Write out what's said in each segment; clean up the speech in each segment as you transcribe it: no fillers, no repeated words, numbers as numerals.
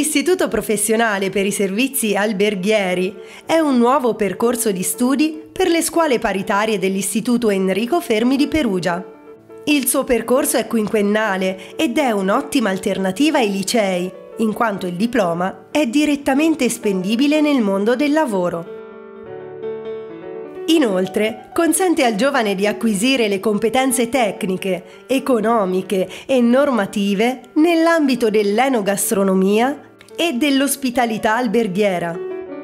L'Istituto Professionale per i Servizi Alberghieri è un nuovo percorso di studi per le scuole paritarie dell'Istituto Enrico Fermi di Perugia. Il suo percorso è quinquennale ed è un'ottima alternativa ai licei, in quanto il diploma è direttamente spendibile nel mondo del lavoro. Inoltre, consente al giovane di acquisire le competenze tecniche, economiche e normative nell'ambito dell'enogastronomia e dell'ospitalità alberghiera.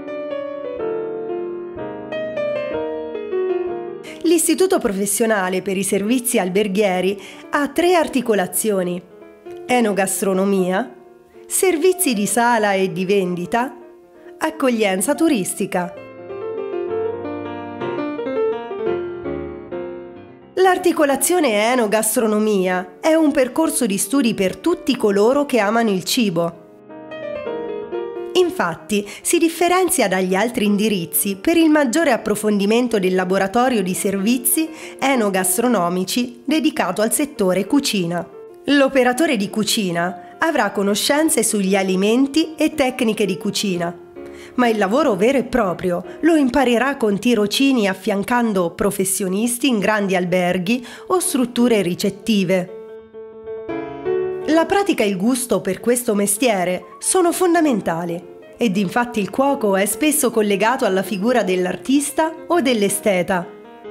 L'Istituto Professionale per i Servizi Alberghieri ha 3 articolazioni: enogastronomia, servizi di sala e di vendita, accoglienza turistica. L'articolazione enogastronomia è un percorso di studi per tutti coloro che amano il cibo. Infatti, si differenzia dagli altri indirizzi per il maggiore approfondimento del laboratorio di servizi enogastronomici dedicato al settore cucina. L'operatore di cucina avrà conoscenze sugli alimenti e tecniche di cucina, ma il lavoro vero e proprio lo imparerà con tirocini affiancando professionisti in grandi alberghi o strutture ricettive. La pratica e il gusto per questo mestiere sono fondamentali ed infatti il cuoco è spesso collegato alla figura dell'artista o dell'esteta.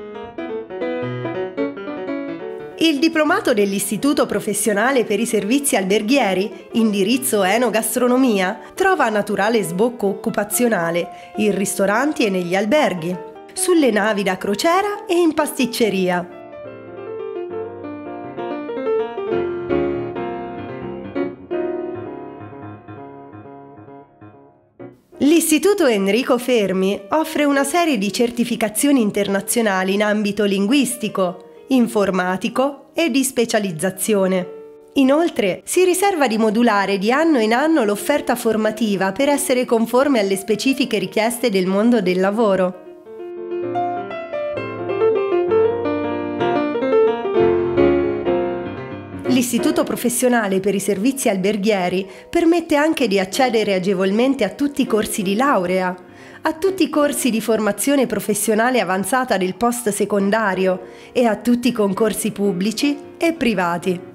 Il diplomato dell'Istituto Professionale per i Servizi Alberghieri, indirizzo enogastronomia, trova naturale sbocco occupazionale in ristoranti e negli alberghi, sulle navi da crociera e in pasticceria. L'Istituto Enrico Fermi offre una serie di certificazioni internazionali in ambito linguistico, informatico e di specializzazione. Inoltre, si riserva di modulare di anno in anno l'offerta formativa per essere conforme alle specifiche richieste del mondo del lavoro. L'Istituto Professionale per i Servizi Alberghieri permette anche di accedere agevolmente a tutti i corsi di laurea, a tutti i corsi di formazione professionale avanzata del post-secondario e a tutti i concorsi pubblici e privati.